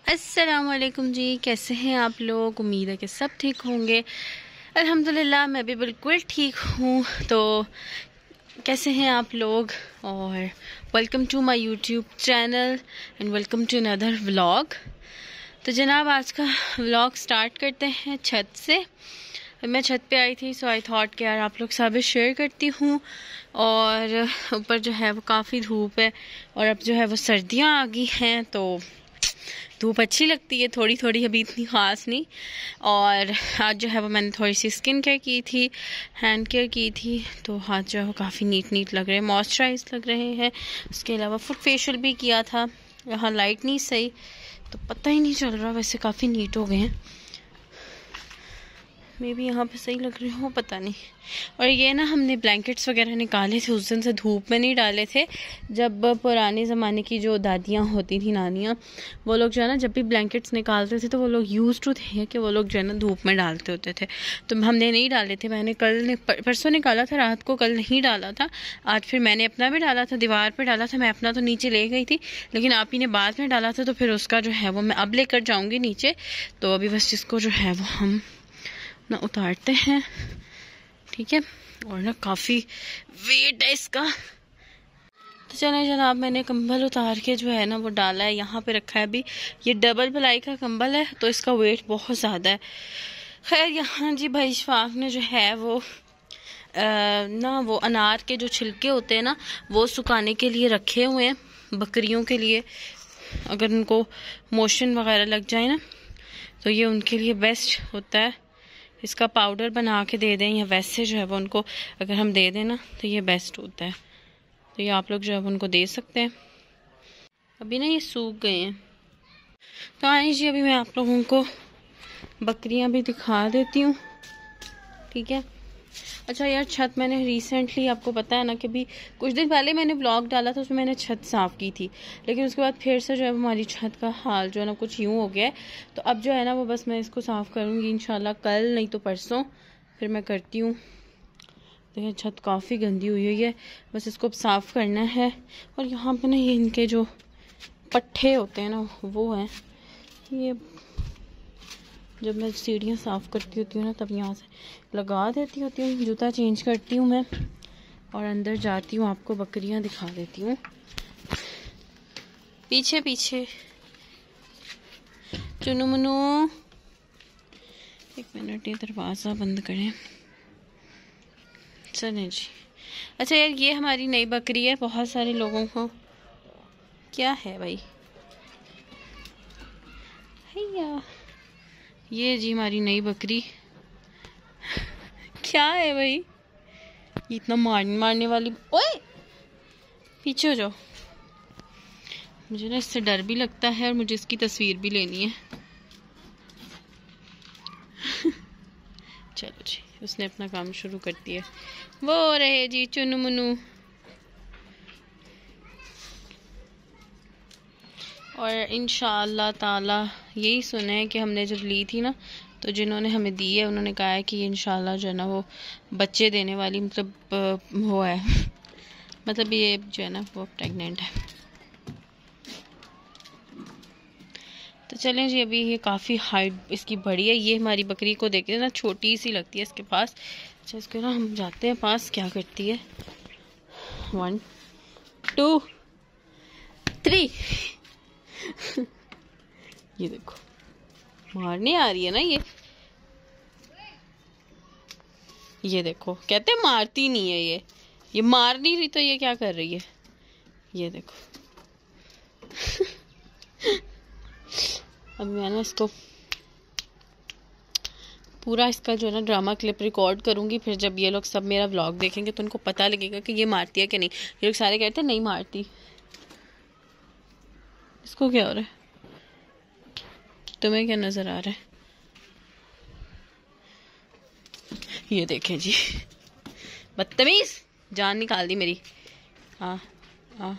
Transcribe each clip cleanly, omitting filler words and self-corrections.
अस्सलामुअलैकुम जी, कैसे हैं आप लोग। उम्मीद है कि सब ठीक होंगे। अल्हम्दुलिल्लाह मैं भी बिल्कुल ठीक हूँ। तो कैसे हैं आप लोग, और welcome to my YouTube channel and welcome to another vlog. तो जनाब आज का व्लॉग स्टार्ट करते हैं छत से। मैं छत पे आई थी, सो आई थॉट कि यार आप लोग साथ शेयर करती हूँ। और ऊपर जो है वो काफ़ी धूप है और अब जो है वो सर्दियाँ आ गई हैं, तो धूप अच्छी लगती है थोड़ी थोड़ी, अभी इतनी ख़ास नहीं। और आज जो है वो मैंने थोड़ी सी स्किन केयर की थी, हैंड केयर की थी, तो हाथ जो है वो काफ़ी नीट लग रहे हैं, मॉइस्चराइज लग रहे हैं। उसके अलावा फुट फेशियल भी किया था। यहाँ लाइट नहीं सही तो पता ही नहीं चल रहा, वैसे काफ़ी नीट हो गए हैं। मे बी यहाँ पे सही लग रहे हो, पता नहीं। और ये ना हमने ब्लैंकेट्स वगैरह निकाले थे उस दिन से, धूप में नहीं डाले थे। जब पुराने ज़माने की जो दादियाँ होती थी, नानियाँ, वो लोग जो है ना जब भी ब्लैंकेट्स निकालते थे तो वो लोग यूज़ टू थे कि वो लोग जो है ना धूप में डालते होते थे। तो हमने नहीं डाले थे। मैंने परसों निकाला था रात को, कल नहीं डाला था। आज फिर मैंने अपना भी डाला था, दीवार पर डाला था। मैं अपना तो नीचे ले गई थी, लेकिन आप ही ने बाद में डाला था, तो फिर उसका जो है वो मैं अब लेकर जाऊँगी नीचे। तो अभी बस इसको जो है वो हम ना उतारते हैं, ठीक है। और ना काफ़ी वेट है इसका। तो चलें जनाब, मैंने कंबल उतार के जो है ना वो डाला है, यहाँ पे रखा है। अभी ये डबल प्लाई का कंबल है तो इसका वेट बहुत ज़्यादा है। खैर यहाँ जी भाई शफाक ने जो है वो ना वो अनार के जो छिलके होते हैं ना वो सुखाने के लिए रखे हुए हैं, बकरियों के लिए। अगर उनको मोशन वगैरह लग जाए ना तो ये उनके लिए बेस्ट होता है। इसका पाउडर बना के दे दें या वैसे जो है वो उनको अगर हम दे दें ना तो ये बेस्ट होता है। तो ये आप लोग जो है उनको दे सकते हैं। अभी ना ये सूख गए हैं। तो आइए जी, अभी मैं आप लोगों को बकरियां भी दिखा देती हूँ, ठीक है। अच्छा यार, छत मैंने रिसेंटली, आपको पता है ना कि भी कुछ दिन पहले मैंने व्लॉग डाला था, उसमें मैंने छत साफ़ की थी, लेकिन उसके बाद फिर से जो है हमारी छत का हाल जो है ना कुछ यूँ हो गया है। तो अब जो है ना वो बस मैं इसको साफ़ करूँगी इंशाल्लाह कल, नहीं तो परसों फिर मैं करती हूँ। देखिए छत काफ़ी गंदी हुई है, बस इसको अब साफ़ करना है। और यहाँ पर ना ये इनके जो पट्टे होते हैं ना वो हैं, ये जब मैं सीढ़ियाँ साफ़ करती होती हूँ ना तब यहाँ से लगा देती होती हूँ। जूता चेंज करती हूँ मैं और अंदर जाती हूँ, आपको बकरियाँ दिखा देती हूँ पीछे पीछे। चुनु मुनु, एक मिनट, ये दरवाज़ा बंद करें। चलें जी। अच्छा यार, ये हमारी नई बकरी है। बहुत सारे लोगों को क्या है भाई, हैया, ये जी हमारी नई बकरी। क्या है भाई, ये इतना मारने वाली। ओए पीछे हो जाओ, मुझे ना इससे डर भी लगता है और मुझे इसकी तस्वीर भी लेनी है। चलो जी, उसने अपना काम शुरू कर दिया। वो रहे जी चुनु मुनु। और इंशाअल्लाह ताला यही सुना है कि हमने जब ली थी ना, तो जिन्होंने हमें दी है उन्होंने कहा है कि ये इंशाअल्लाह जो है ना वो बच्चे देने वाली, मतलब वो है, मतलब ये जो है ना वो प्रेग्नेंट है। तो चलें जी, अभी ये काफ़ी हाइट इसकी बड़ी है। ये हमारी बकरी को देखते ना छोटी सी लगती है इसके पास। अच्छा इसको ना हम जाते हैं पास, क्या करती है। 1 2 3 ये देखो मारने आ रही है ना ये देखो, कहते मारती नहीं है ये मार नहीं रही तो ये क्या कर रही है, ये देखो। अब मैं ना इसको पूरा इसका जो है ना ड्रामा क्लिप रिकॉर्ड करूंगी, फिर जब ये लोग सब मेरा व्लॉग देखेंगे तो उनको पता लगेगा कि ये मारती है कि नहीं। ये लोग सारे कहते हैं नहीं मारती। इसको क्या हो रहा है, तुम्हें क्या नजर आ रहा है। ये देखें जी, बदतमीज, जान निकाल दी मेरी। हाँ हाँ,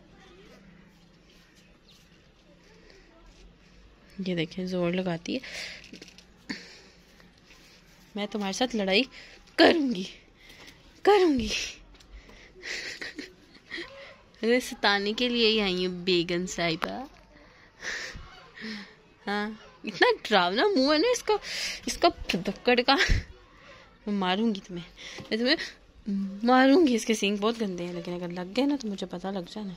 ये देखें जोर लगाती है। मैं तुम्हारे साथ लड़ाई करूंगी। अरे सताने के लिए ही आई हूँ बेगम साहिबा। हाँ, इतना डरावना मुंह है ना इसका, इसका धक्कड़ का। मैं मारूंगी तुम्हें, मैं तुम्हें मारूंगी। इसके सींग बहुत गंदे हैं, लेकिन अगर लग गए ना तो मुझे पता लग जाना।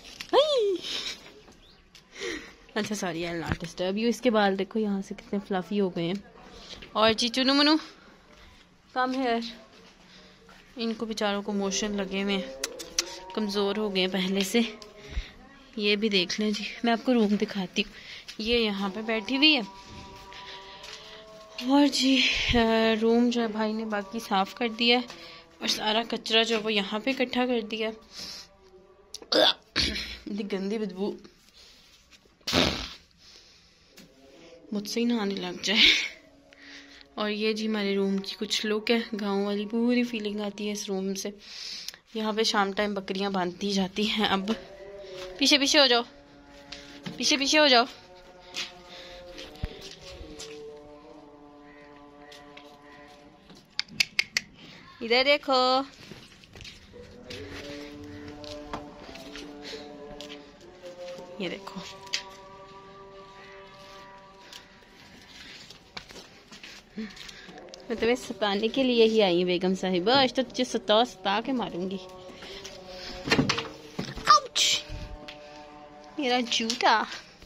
अच्छा sorry, I not disturb you. इसके बाल देखो यहाँ से कितने फ्लफी हो गए हैं। और जी चुनू मुनू कम है, इनको बेचारों को मोशन लगे हुए हैं, कमज़ोर हो गए पहले से। ये भी देख लें जी, मैं आपको रूम दिखाती हूँ। ये यहाँ पे बैठी हुई है। और जी रूम जो है भाई ने बाकी साफ़ कर दिया है, और सारा कचरा जो वो यहाँ पे इकट्ठा कर दिया। इतनी गंदी बदबू, मुझसे ही नहाने लग जाए। और ये जी हमारे रूम की कुछ लुक है, गांव वाली पूरी फीलिंग आती है इस रूम से। यहाँ पे शाम टाइम बकरियां बांधती जाती हैं। अब पीछे पीछे हो जाओ, पीछे पीछे हो जाओ। इधर देखो, ये देखो। मैं तुम्हें सताने के लिए ही आई हूँ बेगम साहिबा, आज तो तुझे सता के मारूंगी। आउच! मेरा जूता।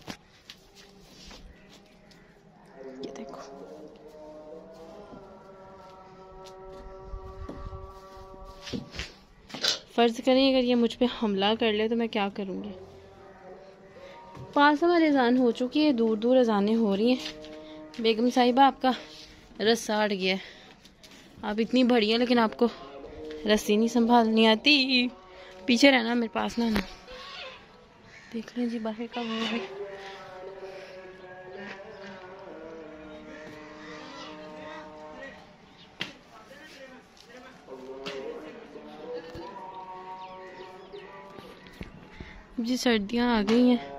ये देखो, फर्ज करें अगर ये मुझ पे हमला कर ले तो मैं क्या करूंगी। पास हमारी अजान हो चुकी है, दूर दूर अजानें हो रही हैं। बेगम साहिबा आपका रस्सा अड़ गया है। आप इतनी बड़ी हैं लेकिन आपको रस्सी नहीं संभालनी आती। पीछे रहना, मेरे पास ना आना। देख लें जी बाहर का व्यू भी। जी सर्दियाँ आ गई हैं।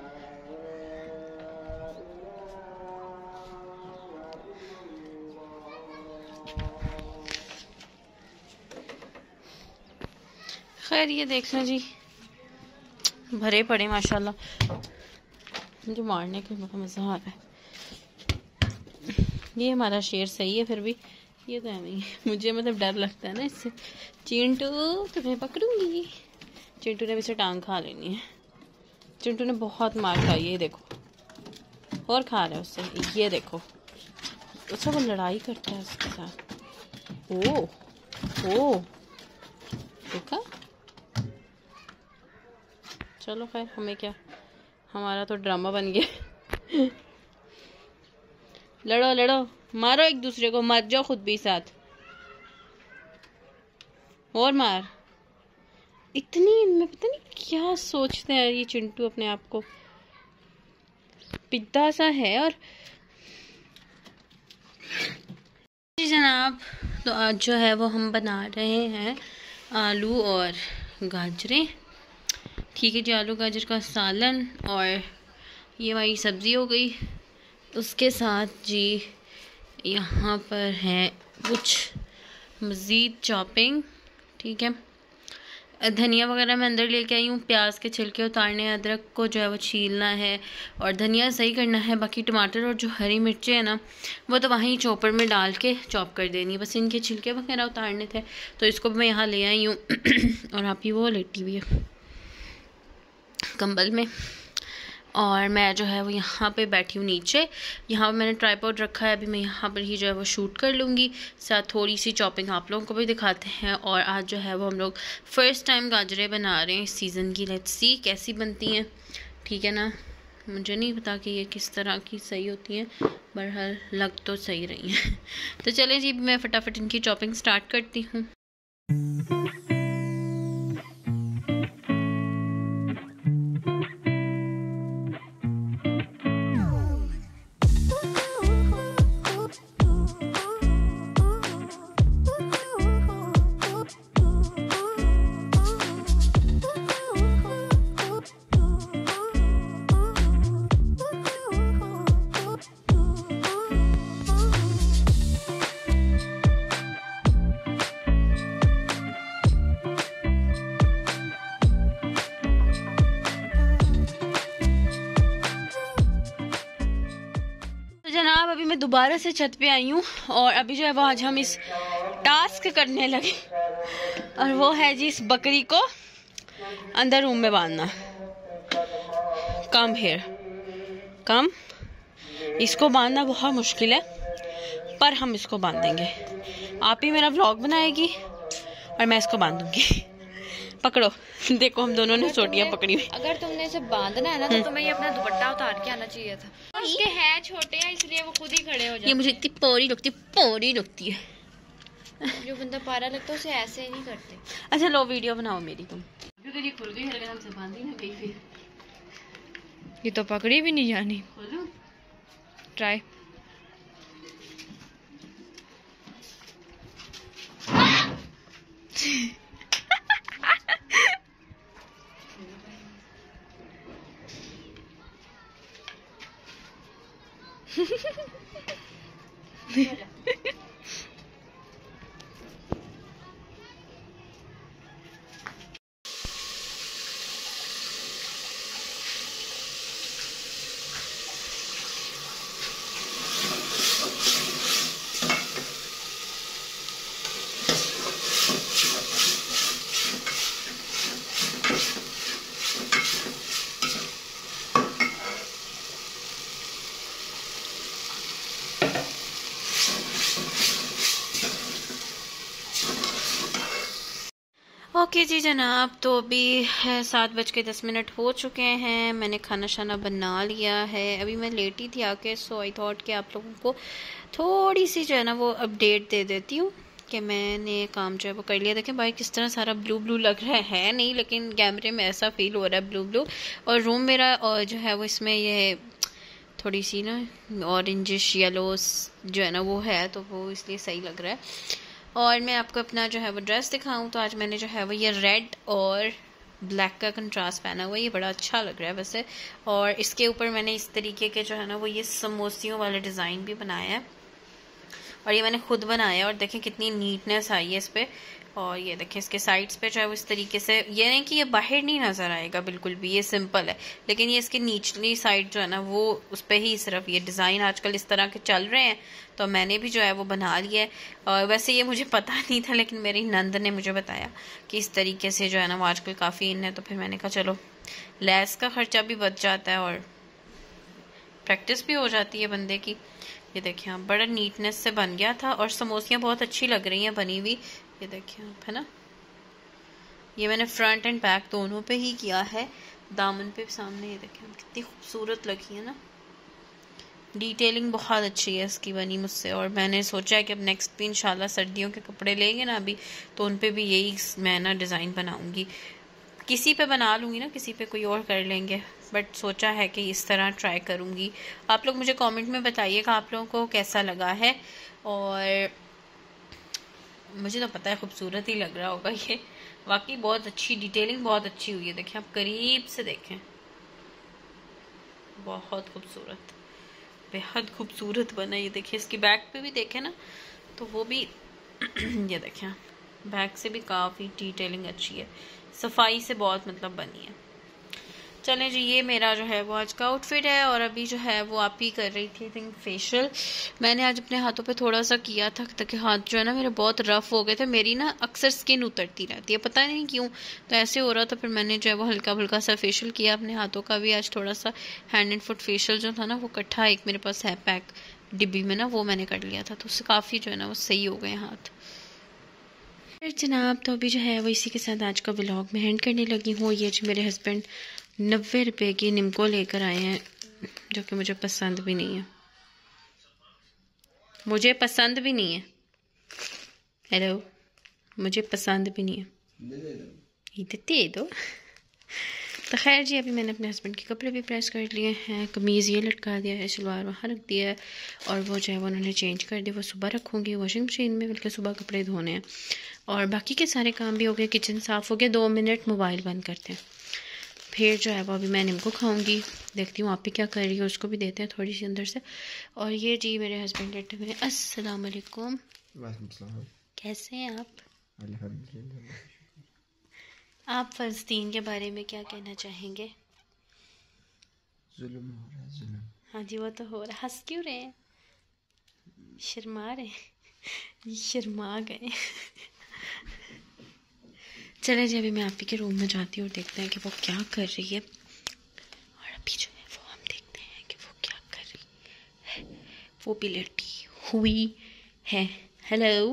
खैर ये देख लें जी, भरे पड़े माशाल्लाह। मुझे मारने का बड़ा मज़ा आ रहा है। ये हमारा शेर सही है, फिर भी ये तो है नहीं। मुझे मतलब डर लगता है ना इससे। चिंटू तुम्हें पकड़ूंगी। चिंटू ने भी इसे टांग खा लेनी है। चिंटू ने बहुत मार खाई है, ये देखो। और खा रहा है उससे, ये देखो। अच्छा वो लड़ाई करता है उसके साथ। ओ देखा। चलो खैर, हमें क्या, हमारा तो ड्रामा बन गया। लड़ो लड़ो, मारो एक दूसरे को, मर जाओ खुद भी साथ। और मार। इतनी इनमें पता नहीं क्या सोचते हैं ये चिंटू अपने आप को, पिद्दा सा है। और जी जनाब, तो आज जो है वो हम बना रहे हैं आलू और गाजरें। ठीक है जी, आलू गाजर का सालन और ये वाली सब्ज़ी हो गई। उसके साथ जी यहाँ पर है कुछ मज़ीद चॉपिंग। ठीक है, धनिया वगैरह मैं अंदर लेके आई हूँ। प्याज के छिलके उतारने हैं, अदरक को जो है वो छीलना है और धनिया सही करना है। बाकी टमाटर और जो हरी मिर्चें हैं ना, वो तो वहीं चॉपर में डाल के चॉप कर देनी है। बस इनके छिलके वगैरह उतारने थे, तो इसको भी मैं यहाँ ले आई हूँ। और आप ही वो लेटी हुई है कंबल में, और मैं जो है वो यहाँ पे बैठी हूँ नीचे। यहाँ पे मैंने ट्राइपॉड रखा है, अभी मैं यहाँ पर ही जो है वो शूट कर लूँगी। साथ थोड़ी सी चॉपिंग आप लोगों को भी दिखाते हैं। और आज जो है वो हम लोग फ़र्स्ट टाइम गाजरें बना रहे हैं इस सीज़न की। लेट्स सी कैसी बनती हैं। ठीक है ना, मुझे नहीं पता कि ये किस तरह की सही होती हैं, बहरहाल लग तो सही रही हैं। तो चलें जी, मैं फटाफट इनकी चॉपिंग स्टार्ट करती हूँ। मैं दोबारा से छत पे आई हूँ और अभी जो है वो आज हम इस टास्क करने लगे और वो है जी इस बकरी को अंदर रूम में बांधना। Come here come. इसको बांधना बहुत मुश्किल है पर हम इसको बांध देंगे। आप ही मेरा व्लॉग बनाएगी और मैं इसको बांधूंगी। पकड़ो, देखो हम दोनों ने सोटियां पकड़ी हुई। अगर तुमने इसे बांधना है ना तो तुम्हें ये अपना दुपट्टा उतार के आना चाहिए था। उसके हैं छोटे हैं इसलिए वो खुद ही खड़े हो जाते हैं। ये मुझे इतनी पोरी लगती है। जो बंदा पारा लगता है उसे ऐसे नहीं करते। अच्छा लो वीडियो बनाओ मेरी तुम। क्योंकि ये खुल गई है, हमसे बांधी ना गई फिर। ये तो पकड़ी भी नहीं जानी। खोलो ट्राई। ओके जी जनाब, तो अभी है 7:10 हो चुके हैं। मैंने खाना शाना बना लिया है। अभी मैं लेटी थी आके, सो आई थॉट कि आप लोगों को थोड़ी सी जो है ना वो अपडेट दे देती हूँ कि मैंने काम जो है वो कर लिया। देखें भाई किस तरह सारा ब्लू ब्लू लग रहा है नहीं, लेकिन कैमरे में ऐसा फील हो रहा है ब्लू ब्लू। और रूम मेरा और जो है वो इसमें ये थोड़ी सी ना ऑरेंजिश येलोस जो है ना वो है, तो वो इसलिए सही लग रहा है। और मैं आपको अपना जो है वो ड्रेस दिखाऊं तो आज मैंने जो है वो ये रेड और ब्लैक का कंट्रास्ट पहना हुआ है। ये बड़ा अच्छा लग रहा है वैसे। और इसके ऊपर मैंने इस तरीके के जो है ना वो ये समोसियों वाला डिज़ाइन भी बनाया है और ये मैंने खुद बनाया है। और देखें कितनी नीटनेस आई है इस पर। और ये देखें इसके साइड्स पे जो है वो इस तरीके से, ये नहीं कि ये बाहर नहीं नज़र आएगा बिल्कुल भी, ये सिंपल है, लेकिन ये इसकी निचली साइड जो है ना वो उस पर ही सिर्फ ये डिज़ाइन आजकल इस तरह के चल रहे हैं, तो मैंने भी जो है वो बना लिया है। और वैसे ये मुझे पता नहीं था, लेकिन मेरी नंद ने मुझे बताया कि इस तरीके से जो है ना वो आजकल काफ़ी इन है, तो फिर मैंने कहा चलो लैस का ख़र्चा भी बच जाता है और प्रैक्टिस भी हो जाती है बंदे की। ये देखिए आप, बड़ा नीटनेस से बन गया था और समोसियाँ बहुत अच्छी लग रही हैं बनी हुई। ये देखिए आप, है ना, ये मैंने फ्रंट एंड बैक दोनों पे ही किया है, दामन पे सामने। ये देखिए कितनी खूबसूरत लगी है ना, डिटेलिंग बहुत अच्छी है इसकी बनी मुझसे। और मैंने सोचा है कि अब नेक्स्ट भी इंशाल्लाह सर्दियों के कपड़े लेंगे ना अभी, तो उन पे भी यही मैं ना डिज़ाइन बनाऊंगी। किसी पे बना लूँगी ना, किसी पे कोई और कर लेंगे, बट सोचा है कि इस तरह ट्राई करूँगी। आप लोग मुझे कमेंट में बताइएगा आप लोगों को कैसा लगा है। और मुझे तो पता है खूबसूरत ही लग रहा होगा ये, वाकई बहुत अच्छी डिटेलिंग बहुत अच्छी हुई है। देखें आप करीब से देखें, बहुत खूबसूरत, बेहद खूबसूरत बना। ये देखिए इसकी बैक पे भी देखें ना तो वो भी ये देखें बैक से भी काफ़ी डिटेलिंग अच्छी है, सफाई से बहुत मतलब बनी है। चलें जी, ये मेरा जो है वो आज का आउटफिट है। और अभी जो है वो आप ही कर रही थी आई थिंक फेशियल। मैंने आज अपने हाथों पे थोड़ा सा किया था ताकि हाथ जो है ना मेरे बहुत रफ हो गए थे। मेरी ना अक्सर स्किन उतरती रहती है, पता नहीं क्यों, तो ऐसे हो रहा था। फिर मैंने जो है वो हल्का फुल्का सा फेशियल किया अपने हाथों का भी। आज थोड़ा सा हैंड एंड फुट फेशियल जो था ना वो इकट्ठा एक मेरे पास है पैक डिब्बी में ना, वो मैंने कर लिया था, तो उससे काफ़ी जो है ना वो सही हो गए हाथ। फिर जनाब, तो अभी जो है वो इसी के साथ आज का व्लॉग में एंड करने लगी हूँ। ये जो मेरे हस्बैंड 90 रुपए की निम्को लेकर आए हैं, जो कि मुझे पसंद भी नहीं है, मुझे पसंद भी नहीं है। हेलो, मुझे पसंद भी नहीं है, इधर दे दो। तो खैर जी, अभी मैंने अपने हस्बैंड के कपड़े भी प्रेस कर लिए हैं। कमीज़ ये लटका दिया है, सलवार वहाँ रख दिया है, और वो जो है वो उन्होंने चेंज कर दिया, वो सुबह रखूँगी वॉशिंग मशीन में, बल्कि सुबह कपड़े धोने हैं। और बाकी के सारे काम भी हो गए, किचन साफ़ हो गया। 2 मिनट मोबाइल बंद करते हैं, फिर जो है वो अभी मैं निम्को खाऊंगी। देखती हूँ आप भी क्या कर रही हो, उसको भी देते हैं थोड़ी सी अंदर से। और ये जी मेरे हस्बैंड लेटे हुए। अस्सलाम वालेकुम, कैसे हैं आप? अल्हम्दुलिल्लाह। आप फ़लस्तीन के बारे में क्या कहना चाहेंगे? जुल्म हो रहा है, जुल्म। हाँ जी, वो तो हो रहा है। हंस क्यों रहे हैं? शर्मा रहे, शर्मा गए। चले जी, अभी मैं आप ही के रूम में जाती हूँ और देखते हैं कि वो क्या कर रही है। और अभी जो है वो हम देखते हैं कि वो क्या कर रही है। वो भी लेटी हुई है। हेलो,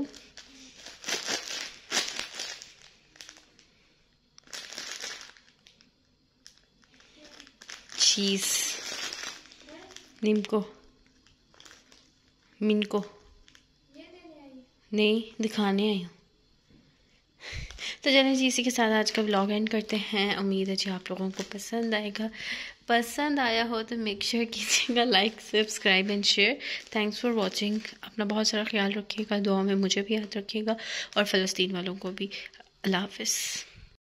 चीज निम्को मिनको नहीं दिखाने आई हूँ। तो चलिए जी, इसी के साथ आज का व्लॉग एंड करते हैं। उम्मीद है जी आप लोगों को पसंद आएगा। पसंद आया हो तो मेक श्योर कीजिएगा like, subscribe and share. Thanks for watching. अपना बहुत सारा ख्याल रखिएगा, दुआ में मुझे भी याद रखिएगा और फ़लस्तीन वालों को भी। अल्लाह हाफ़िज़।